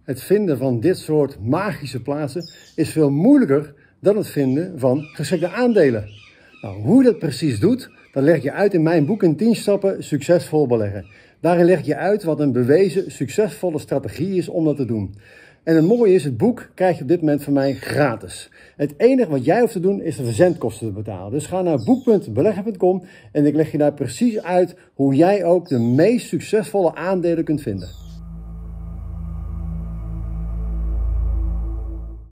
Het vinden van dit soort magische plaatsen is veel moeilijker dan het vinden van geschikte aandelen. Nou, hoe je dat precies doet, dat leg je uit in mijn boek in 10 stappen succesvol beleggen. Daarin leg je uit wat een bewezen succesvolle strategie is om dat te doen. En het mooie is, het boek krijg je op dit moment van mij gratis. Het enige wat jij hoeft te doen is de verzendkosten te betalen. Dus ga naar boek.beleggen.com en ik leg je daar precies uit hoe jij ook de meest succesvolle aandelen kunt vinden.